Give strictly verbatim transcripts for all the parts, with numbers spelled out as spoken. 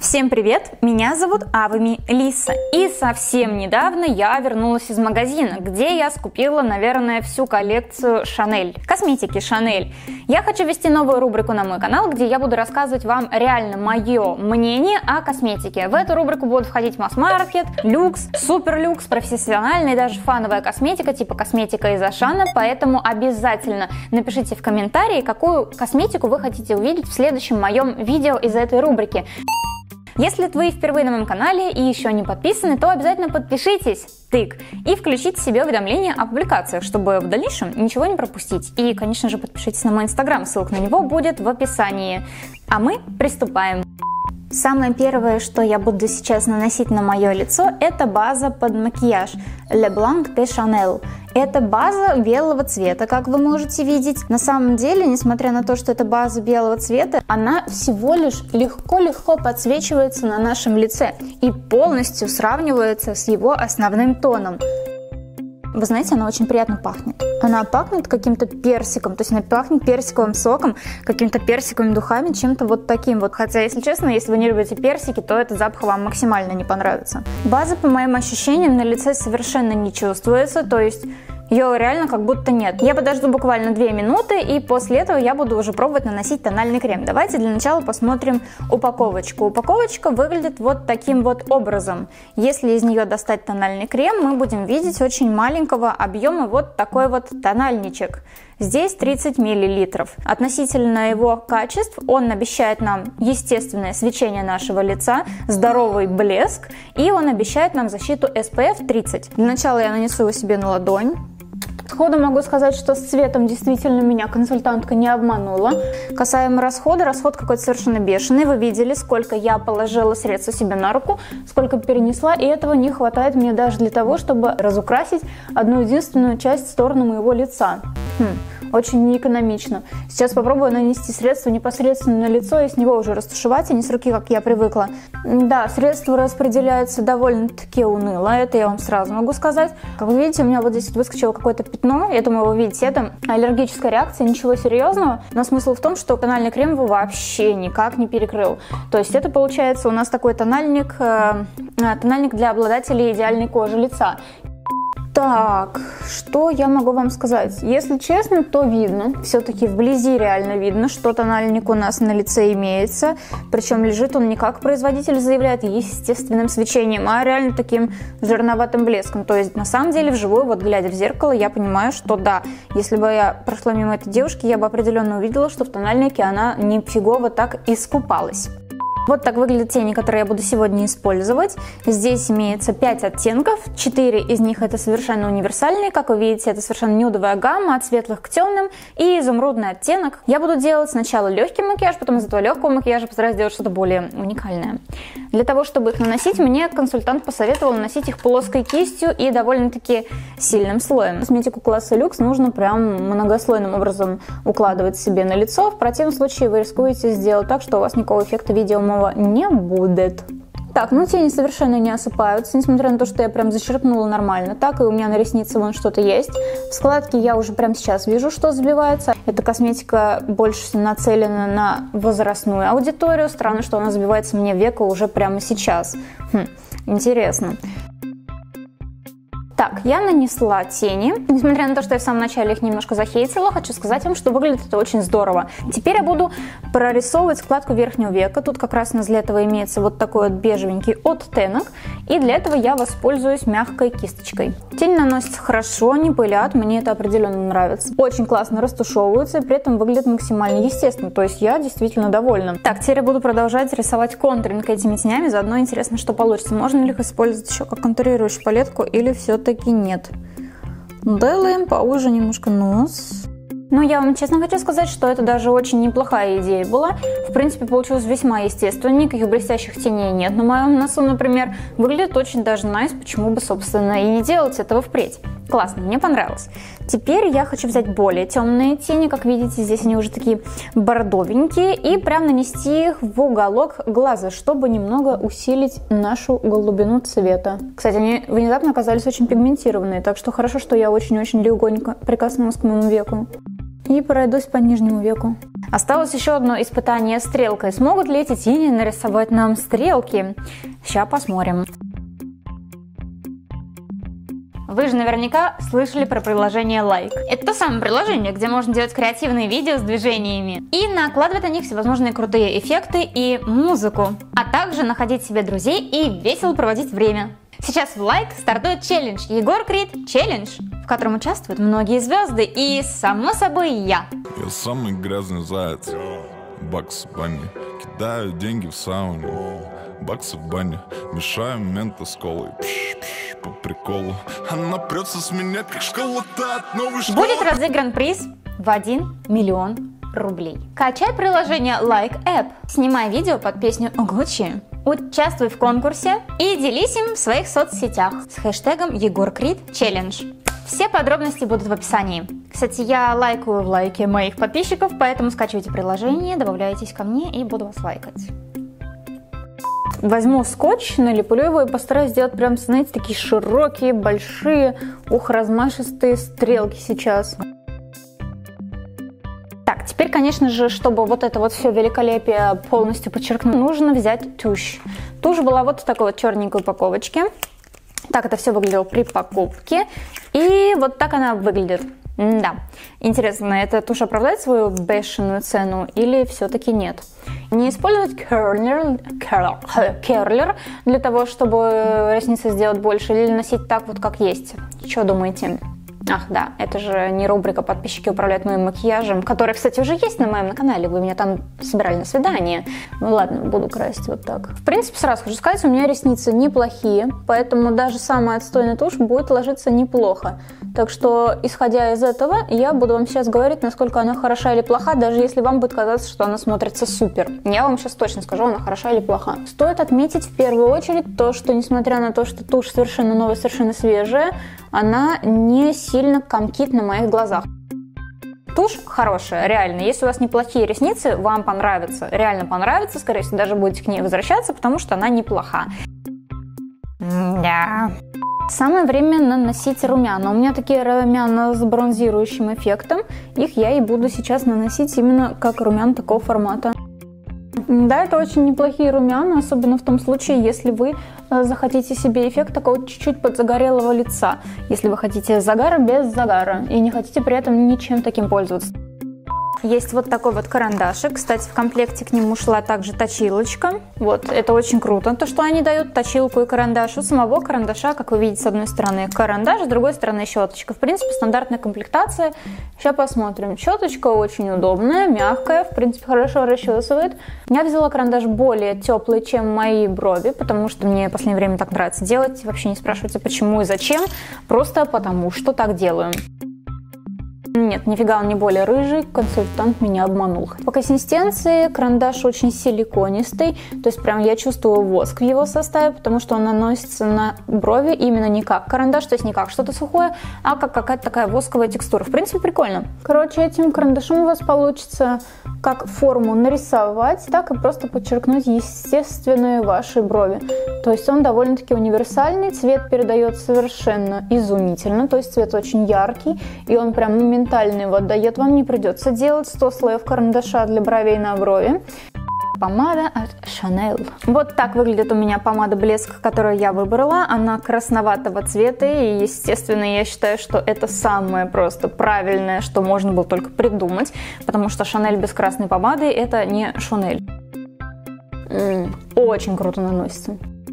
Всем привет! Меня зовут Авами Лиса. И совсем недавно я вернулась из магазина, где я скупила, наверное, всю коллекцию Шанель. Косметики Шанель. Я хочу ввести новую рубрику на мой канал, где я буду рассказывать вам реально мое мнение о косметике. В эту рубрику будут входить масс-маркет, люкс, супер-люкс, профессиональная и даже фановая косметика, типа косметика из Ашана. Поэтому обязательно напишите в комментарии, какую косметику вы хотите увидеть в следующем моем видео из этой рубрики. Если вы впервые на моем канале и еще не подписаны, то обязательно подпишитесь, тык, и включите себе уведомления о публикациях, чтобы в дальнейшем ничего не пропустить. И, конечно же, подпишитесь на мой инстаграм, ссылка на него будет в описании. А мы приступаем. Самое первое, что я буду сейчас наносить на мое лицо, это база под макияж Le Blanc de Chanel. Это база белого цвета, как вы можете видеть. На самом деле, несмотря на то, что это база белого цвета, она всего лишь легко-легко подсвечивается на нашем лице и полностью сравнивается с его основным тоном. Вы знаете, она очень приятно пахнет. Она пахнет каким-то персиком, то есть она пахнет персиковым соком, какими-то персиковыми духами, чем-то вот таким вот. Хотя, если честно, если вы не любите персики, то этот запах вам максимально не понравится. База, по моим ощущениям, на лице совершенно не чувствуется, то есть ее реально как будто нет. Я подожду буквально две минуты, и после этого я буду уже пробовать наносить тональный крем. Давайте для начала посмотрим упаковочку. Упаковочка выглядит вот таким вот образом. Если из нее достать тональный крем, мы будем видеть очень маленького объема вот такой вот тональничек. Здесь тридцать миллилитров. Относительно его качеств он обещает нам естественное свечение нашего лица, здоровый блеск, и он обещает нам защиту эс пи эф тридцать. Для начала я нанесу его себе на ладонь. Сходу могу сказать, что с цветом действительно меня консультантка не обманула. Касаемо расхода, расход какой-то совершенно бешеный. Вы видели, сколько я положила средства себе на руку, сколько перенесла, и этого не хватает мне даже для того, чтобы разукрасить одну единственную часть стороны моего лица. Хм. Очень неэкономично. Сейчас попробую нанести средство непосредственно на лицо и с него уже растушевать, а не с руки, как я привыкла. Да, средство распределяется довольно-таки уныло, это я вам сразу могу сказать. Как вы видите, у меня вот здесь выскочило какое-то пятно, я думаю, вы видите, это аллергическая реакция, ничего серьезного, но смысл в том, что тональный крем его вообще никак не перекрыл. То есть это получается у нас такой тональник, э, тональник для обладателей идеальной кожи лица. Так, что я могу вам сказать? Если честно, то видно, все-таки вблизи реально видно, что тональник у нас на лице имеется, причем лежит он не как производитель заявляет естественным свечением, а реально таким жирноватым блеском. То есть на самом деле вживую, вот глядя в зеркало, я понимаю, что да, если бы я прошла мимо этой девушки, я бы определенно увидела, что в тональнике она нифигово так искупалась. Вот так выглядят тени, которые я буду сегодня использовать. Здесь имеется пять оттенков, четыре из них это совершенно универсальные. Как вы видите, это совершенно нюдовая гамма от светлых к темным и изумрудный оттенок. Я буду делать сначала легкий макияж, потом из этого легкого макияжа постараюсь сделать что-то более уникальное. Для того, чтобы их наносить, мне консультант посоветовал наносить их плоской кистью и довольно-таки сильным слоем. Косметику класса люкс нужно прям многослойным образом укладывать себе на лицо. В противном случае вы рискуете сделать так, что у вас никакого эффекта видеомого не будет. Так, ну тени совершенно не осыпаются, несмотря на то, что я прям зачерпнула нормально. Так, и у меня на реснице вон что-то есть. В складке я уже прямо сейчас вижу, что забивается. Эта косметика больше нацелена на возрастную аудиторию. Странно, что она забивается мне в веко уже прямо сейчас. Хм, интересно. Так, я нанесла тени. Несмотря на то, что я в самом начале их немножко захейтила, хочу сказать вам, что выглядит это очень здорово. Теперь я буду прорисовывать складку верхнего века. Тут как раз у нас для этого имеется вот такой вот бежевенький оттенок. И для этого я воспользуюсь мягкой кисточкой. Тени наносятся хорошо, не пылят, мне это определенно нравится. Очень классно растушевываются и при этом выглядит максимально естественно. То есть я действительно довольна. Так, теперь я буду продолжать рисовать контуринг этими тенями. Заодно интересно, что получится. Можно ли их использовать еще как контурирующую палетку или все-таки таки нет. Делаем поуже немножко нос. Но я вам честно хочу сказать, что это даже очень неплохая идея была. В принципе, получилось весьма естественно, никаких блестящих теней нет. На моем носу, например, выглядит очень даже найс, почему бы, собственно, и не делать этого впредь. Классно, мне понравилось. Теперь я хочу взять более темные тени, как видите, здесь они уже такие бордовенькие, и прям нанести их в уголок глаза, чтобы немного усилить нашу голубину цвета. Кстати, они внезапно оказались очень пигментированные, так что хорошо, что я очень-очень легонько прикоснулась к моему веку. И пройдусь по нижнему веку. Осталось еще одно испытание стрелкой. Смогут ли эти тени нарисовать нам стрелки? Сейчас посмотрим. Вы же наверняка слышали про приложение Like. Это то самое приложение, где можно делать креативные видео с движениями и накладывать на них всевозможные крутые эффекты и музыку, а также находить себе друзей и весело проводить время. Сейчас в Like стартует челлендж Егор Крид челлендж, в котором участвуют многие звезды и, само собой, я. Я самый грязный заяц, Бакс Банни, кидаю деньги в сауну, Бакс в бане, мешаю мента с колой, пш, пш, по приколу. Она прется с меня, как школа-то от новой школы. Будет разыгран приз в один миллион рублей. Качай приложение Like App, снимай видео под песню Gucci, участвуй в конкурсе и делись им в своих соцсетях с хэштегом Егор Крид челлендж. Все подробности будут в описании. Кстати, я лайкаю в лайке моих подписчиков, поэтому скачивайте приложение, добавляйтесь ко мне и буду вас лайкать. Возьму скотч, налеплю его и постараюсь сделать прям, знаете, такие широкие, большие, ух, размашистые стрелки сейчас. Так, теперь, конечно же, чтобы вот это вот все великолепие полностью подчеркнуть, нужно взять тушь. Тушь была вот в такой вот черненькой упаковочке. Так это все выглядело при покупке. И вот так она выглядит. Да, интересно, эта тушь оправдает свою бешеную цену или все-таки нет? Не использовать керлер, керлер, керлер для того, чтобы ресницы сделать больше, или носить так вот, как есть? Что думаете? Ах, да, это же не рубрика «Подписчики управляют моим макияжем», которая, кстати, уже есть на моем канале, вы меня там собирали на свидание. Ну ладно, буду красить вот так. В принципе, сразу хочу сказать, у меня ресницы неплохие, поэтому даже самая отстойная тушь будет ложиться неплохо. Так что, исходя из этого, я буду вам сейчас говорить, насколько она хороша или плоха, даже если вам будет казаться, что она смотрится супер. Я вам сейчас точно скажу, она хороша или плоха. Стоит отметить в первую очередь то, что несмотря на то, что тушь совершенно новая, совершенно свежая, она не сильно комкит на моих глазах. Тушь хорошая, реально. Если у вас неплохие ресницы, вам понравится. Реально понравится, скорее всего, даже будете к ней возвращаться, потому что она неплоха. Да. Самое время наносить румяна. У меня такие румяна с бронзирующим эффектом. Их я и буду сейчас наносить именно как румяна такого формата. Да, это очень неплохие румяна, особенно в том случае, если вы захотите себе эффект такого чуть-чуть подзагорелого лица. Если вы хотите загара без загара и не хотите при этом ничем таким пользоваться. Есть вот такой вот карандашик. Кстати, в комплекте к нему шла также точилочка. Вот, это очень круто, то, что они дают точилку и карандаш. У самого карандаша, как вы видите, с одной стороны карандаш, с другой стороны щеточка. В принципе, стандартная комплектация. Сейчас посмотрим. Щеточка очень удобная, мягкая, в принципе, хорошо расчесывает. Я взяла карандаш более теплый, чем мои брови, потому что мне в последнее время так нравится делать. Вообще не спрашивайте, почему и зачем, просто потому что так делаю. Нет, нифига он не более рыжий, консультант меня обманул. По консистенции карандаш очень силиконистый, то есть прям я чувствую воск в его составе, потому что он наносится на брови именно не как карандаш, то есть не как что-то сухое, а как какая-то такая восковая текстура. В принципе, прикольно. Короче, этим карандашом у вас получится как форму нарисовать, так и просто подчеркнуть естественные ваши брови. То есть он довольно-таки универсальный, цвет передает совершенно изумительно, то есть цвет очень яркий, и он прям моментально его отдает, вам не придется делать сто слоев карандаша для бровей на брови. Помада от Chanel. Вот так выглядит у меня помада блеск, которую я выбрала. Она красноватого цвета, и, естественно, я считаю, что это самое просто правильное, что можно было только придумать, потому что Chanel без красной помады — это не Chanel. М-м, очень круто наносится.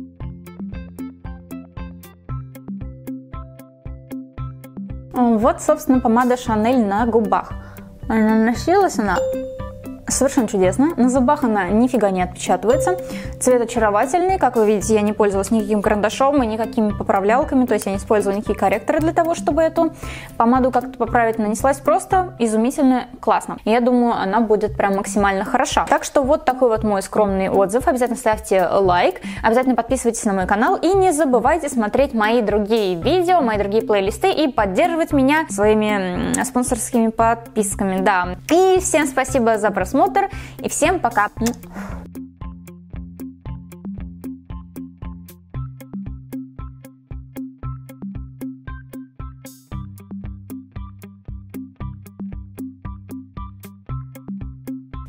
Вот, собственно, помада Chanel на губах. Наносилась она совершенно чудесно. На зубах она нифига не отпечатывается. Цвет очаровательный. Как вы видите, я не пользовалась никаким карандашом и никакими поправлялками. То есть я не использовала никакие корректоры для того, чтобы эту помаду как-то поправить. Нанеслась просто изумительно классно. Я думаю, она будет прям максимально хороша. Так что вот такой вот мой скромный отзыв. Обязательно ставьте лайк. Обязательно подписывайтесь на мой канал. И не забывайте смотреть мои другие видео, мои другие плейлисты и поддерживать меня своими спонсорскими подписками. Да. И всем спасибо за просмотр. И всем пока!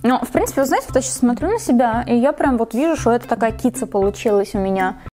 Ну, в принципе, вы знаете, вот я сейчас смотрю на себя, и я прям вот вижу, что это такая кица получилась у меня.